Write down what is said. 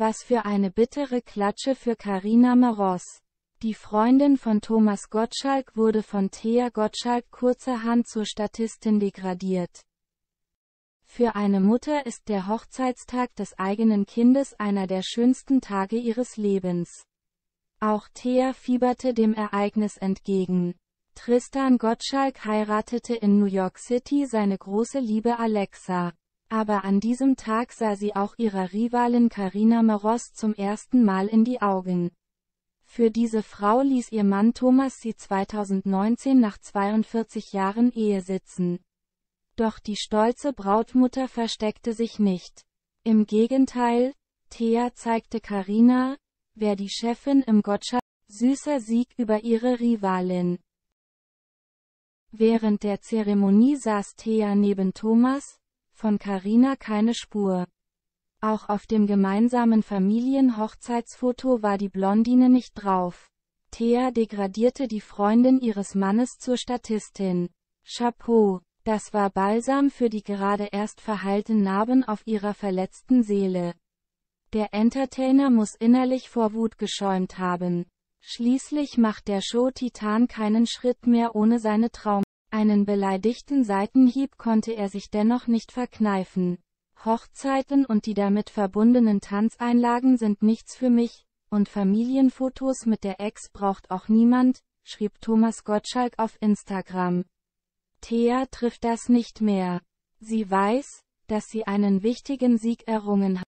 Was für eine bittere Klatsche für Carina Maros. Die Freundin von Thomas Gottschalk wurde von Thea Gottschalk kurzerhand zur Statistin degradiert. Für eine Mutter ist der Hochzeitstag des eigenen Kindes einer der schönsten Tage ihres Lebens. Auch Thea fieberte dem Ereignis entgegen. Tristan Gottschalk heiratete in New York City seine große Liebe Alexa. Aber an diesem Tag sah sie auch ihrer Rivalin Carina Maros zum ersten Mal in die Augen. Für diese Frau ließ ihr Mann Thomas sie 2019 nach 42 Jahren Ehe sitzen. Doch die stolze Brautmutter versteckte sich nicht. Im Gegenteil, Thea zeigte Carina, wer die Chefin im Gottschalk, süßer Sieg über ihre Rivalin. Während der Zeremonie saß Thea neben Thomas, von Carina keine Spur. Auch auf dem gemeinsamen Familienhochzeitsfoto war die Blondine nicht drauf. Thea degradierte die Freundin ihres Mannes zur Statistin. Chapeau, das war Balsam für die gerade erst verheilten Narben auf ihrer verletzten Seele. Der Entertainer muss innerlich vor Wut geschäumt haben. Schließlich macht der Show-Titan keinen Schritt mehr ohne seine Traum. Einen beleidigten Seitenhieb konnte er sich dennoch nicht verkneifen. Hochzeiten und die damit verbundenen Tanzeinlagen sind nichts für mich, und Familienfotos mit der Ex braucht auch niemand, schrieb Thomas Gottschalk auf Instagram. Thea trifft das nicht mehr. Sie weiß, dass sie einen wichtigen Sieg errungen hat.